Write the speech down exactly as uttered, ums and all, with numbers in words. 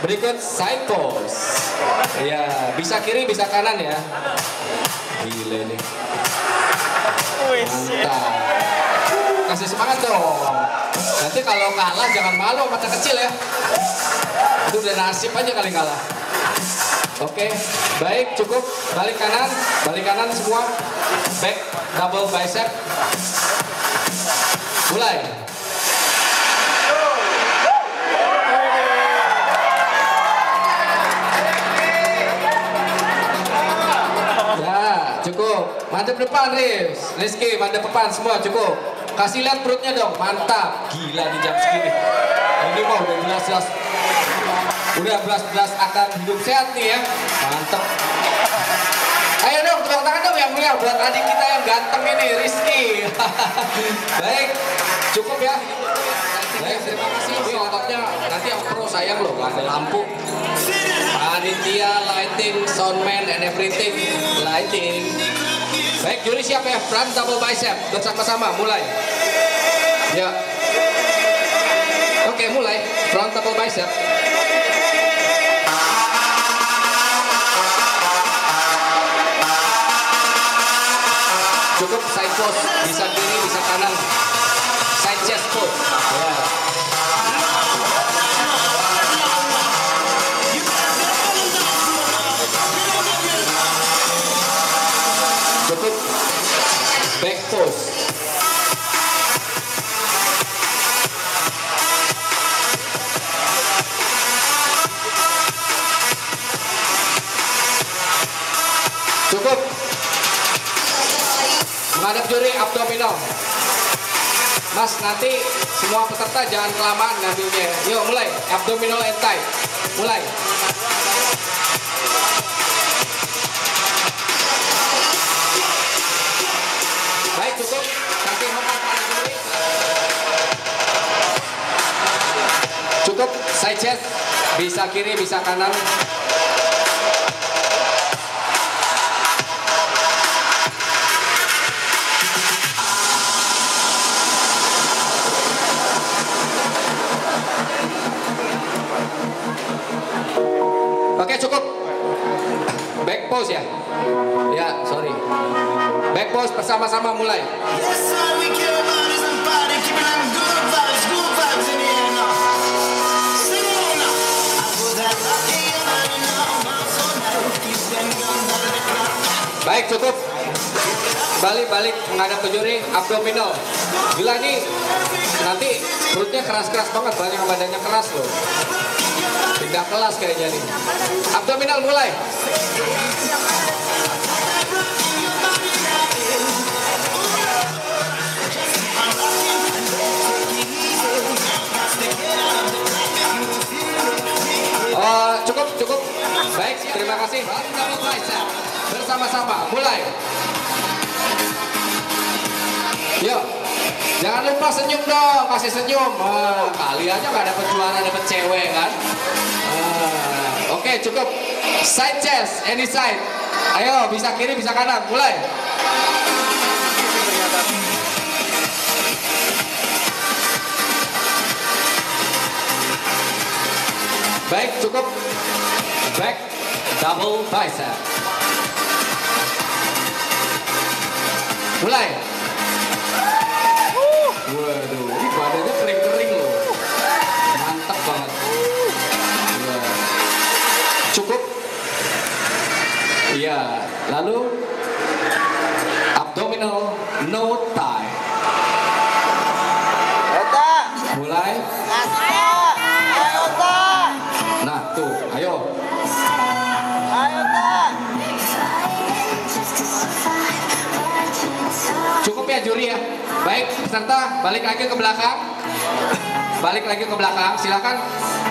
Berikut side pose. Ya, bisa kiri, bisa kanan ya. Gila nih. Mantap. Kasih semangat dong. Nanti kalau kalah jangan malu mata kecil ya. Itu udah nasib aja kali kalah. Oke, baik, cukup. Balik kanan, balik kanan semua. Back double bicep. Mulai. Ya, cukup. Mantap depan, Riz. Rizky, mantap depan semua, cukup. Kasih lihat perutnya dong, mantap. Gila di jam segini. Ini mah udah jelas-jelas. Udah belas-belas akan hidup sehat nih ya. Mantap. Ayo dong, tepuk tangan dong yang mulia buat adik kita yang ganteng ini, Rizky. Baik, cukup ya. Baik, terima kasih. Ini ototnya nanti yang pro sayang loh, gak ada lampu. Panitia, lighting, soundman, and everything. Lighting. Baik, juri siap ya, front double bicep. Bersama-sama, mulai. Ya. Oke, mulai. Front double bicep. Cukup side pose, bisa kiri, bisa kanan. Side chest pose. Ya. Cukup back pose. Cukup. Menghadap juri abdominal. Mas, nanti semua peserta jangan kelamaan ngambilnya. Yuk mulai, abdominal and tight. Mulai. Baik, cukup. Kasih hempap pada juri. Cukup, side chest. Bisa kiri, bisa kanan. Oke, cukup. Back pose ya. Ya, sorry. Back pose bersama-sama mulai. Baik, cukup. Balik-balik menghadap ke juri, abdominal. Gila nih, nanti perutnya keras-keras banget, banyak badannya keras loh. Pindah kelas kayaknya nih. Abdominal mulai. Oh, cukup, cukup. Baik, terima kasih. Bersama-sama, mulai. Yuk, jangan lupa senyum dong, kasih senyum. Oh, kali aja nggak dapet juara, dapet cewek kan. Ah, Oke, okay, cukup. Side chest, any side. Ayo, bisa kiri, bisa kanan, mulai. Baik, cukup. Back double bicep. Mulai. Waduh, ini badannya kering-kering loh. Mantap banget. Cukup. Iya, lalu abdominal no thigh. Mulai. Nah, tuh, ayo. Cukup ya juri ya. Baik, peserta balik lagi ke belakang. Balik lagi ke belakang, silakan.